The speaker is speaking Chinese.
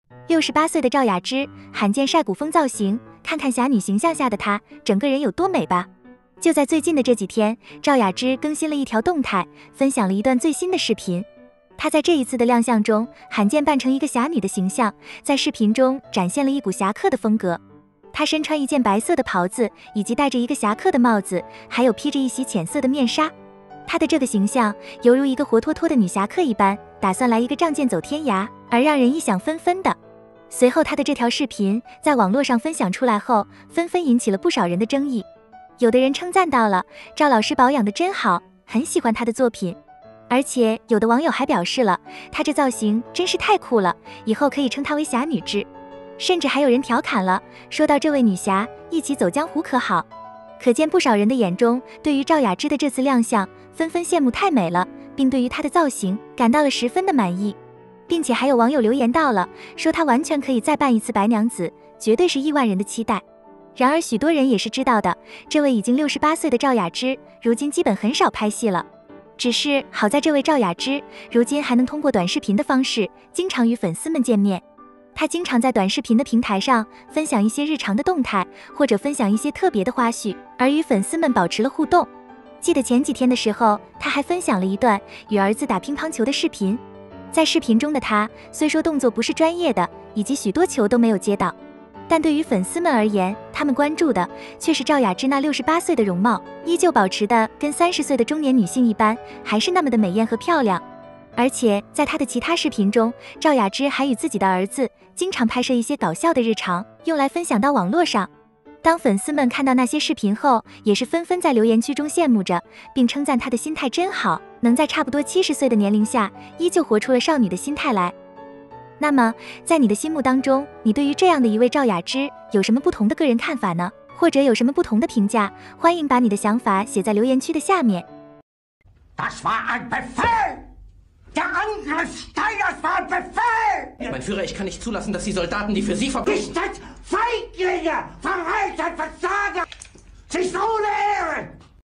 68岁的赵雅芝，罕见晒古风造型，看看侠女形象下的她，整个人有多美吧。就在最近的这几天，赵雅芝更新了一条动态，分享了一段最新的视频。她在这一次的亮相中，罕见扮成一个侠女的形象，在视频中展现了一股侠客的风格。她身穿一件白色的袍子，以及戴着一个侠客的帽子，还有披着一袭浅色的面纱。她的这个形象犹如一个活脱脱的女侠客一般，打算来一个仗剑走天涯，而让人意想纷纷的。随后她的这条视频在网络上分享出来后，纷纷引起了不少人的争议。有的人称赞到了赵老师保养得真好，很喜欢她的作品。而且有的网友还表示了，她这造型真是太酷了，以后可以称她为侠女之。甚至还有人调侃了，说到这位女侠一起走江湖可好。可见不少人的眼中对于赵雅芝的这次亮相纷纷羡慕太美了，并对于她的造型感到了十分的满意。并且还有网友留言到了，说她完全可以再扮一次白娘子，绝对是亿万人的期待。然而许多人也是知道的，这位已经68岁的赵雅芝如今基本很少拍戏了。只是好在这位赵雅芝如今还能通过短视频的方式经常与粉丝们见面。她经常在短视频的平台上分享一些日常的动态，或者分享一些特别的花絮，而与粉丝们保持了互动。记得前几天的时候，她还分享了一段与儿子打乒乓球的视频。在视频中的她虽说动作不是专业的，以及许多球都没有接到，但对于粉丝们而言，他们关注的却是赵雅芝那68岁的容貌，依旧保持的跟30岁的中年女性一般，还是那么的美艳和漂亮。而且在她的其他视频中，赵雅芝还与自己的儿子经常拍摄一些搞笑的日常，用来分享到网络上。当粉丝们看到那些视频后，也是纷纷在留言区中羡慕着，并称赞她的心态真好，能在差不多70岁的年龄下，依旧活出了少女的心态来。那么在你的心目当中，你对于这样的一位赵雅芝有什么不同的个人看法呢？或者有什么不同的评价？欢迎把你的想法写在留言区的下面。 Das war ein Befehl! Der Angriff Steiners war ein Befehl! Mein Führer, ich kann nicht zulassen, dass die Soldaten, die für Sie verbringen... Ihr seid Feiglinge! Verreiter, Versager! Sie ist ohne Ehre!